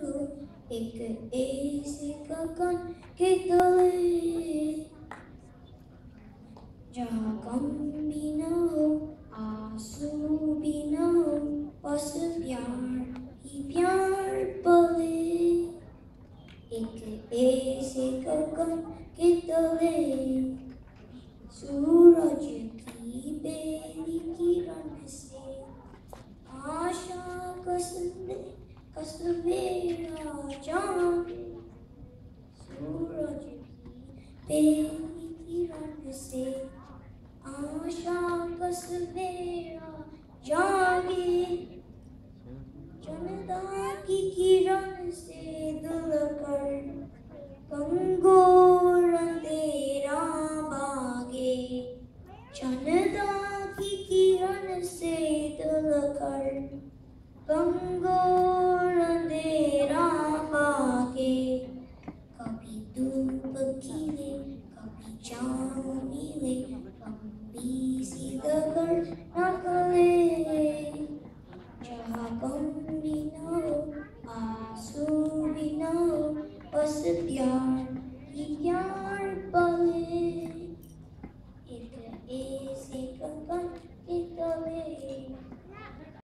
हो, एक ऐसे गगन के तले जहाँ गम भी न हो, आंसू भी न हो, बस प्यार ही प्यार पले। एक ऐसे गगन के तले सूरज की पहली किरण से आशा का सवेरा जागे। सूरज की पहली किरण से आशा का सवेरा जागे। जनता की किरण से दिल कर कंगोर अंधेरा भागे। जनता की किरण से दिल कर कंगोर अंधेरा भागे। कभी धूप खिले, कभी छाँव मिले, लंबी सी डगर न गले। जहाँ गम भी न हो, आंसू भी न हो, बस प्यार